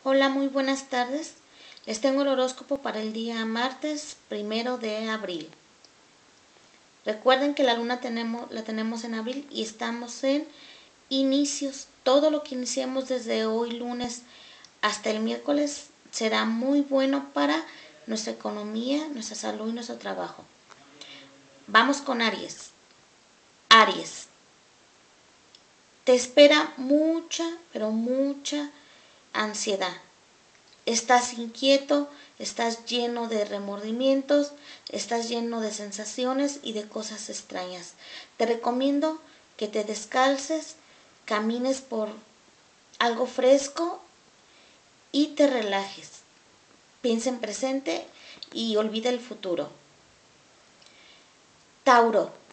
Hola, muy buenas tardes. Les tengo el horóscopo para el día martes 1 de abril. Recuerden que la luna la tenemos en abril y estamos en inicios. Todo lo que iniciemos desde hoy lunes hasta el miércoles será muy bueno para nuestra economía, nuestra salud y nuestro trabajo. Vamos con Aries. Aries, te espera mucha, pero mucha ansiedad. Estás inquieto, estás lleno de remordimientos, estás lleno de sensaciones y de cosas extrañas. Te recomiendo que te descalces, camines por algo fresco y te relajes. Piensa en presente y olvida el futuro. Tauro,